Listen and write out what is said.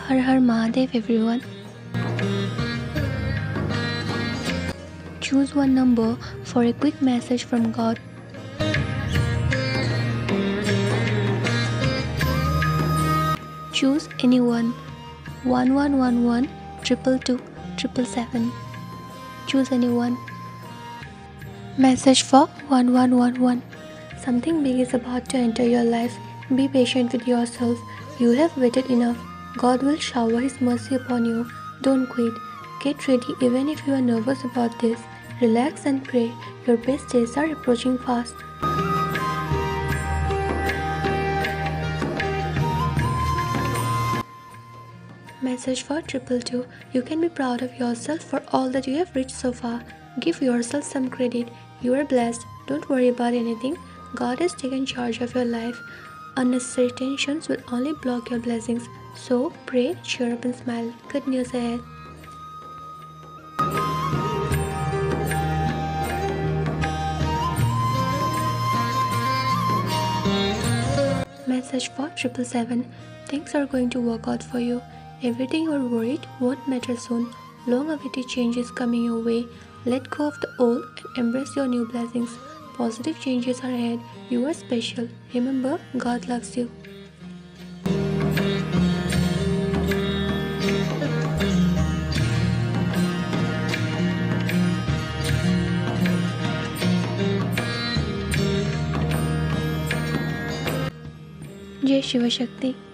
Har Har Mahadev everyone. Choose one number for a quick message from God. Choose anyone. 1111 222 777. Choose anyone. Message for 1111. Something big is about to enter your life. Be patient with yourself. You have waited enough. God will shower His mercy upon you. Don't quit. Get ready even if you are nervous about this. Relax and pray. Your best days are approaching fast. Message for 222. You can be proud of yourself for all that you have reached so far. Give yourself some credit. You are blessed. Don't worry about anything. God has taken charge of your life. Unnecessary tensions will only block your blessings. So pray, cheer up and smile. Good news ahead. Message for 777. Things are going to work out for you. Everything you are worried won't matter soon. Long-awaited change is coming your way. Let go of the old and embrace your new blessings. Positive changes are ahead. You are special. Remember, God loves you. Jai Shiv Shakti.